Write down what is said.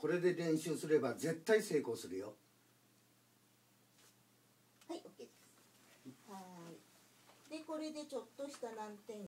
これで練習すれば絶対成功するよ。 はい、OK です。はい。でこれでちょっとした難点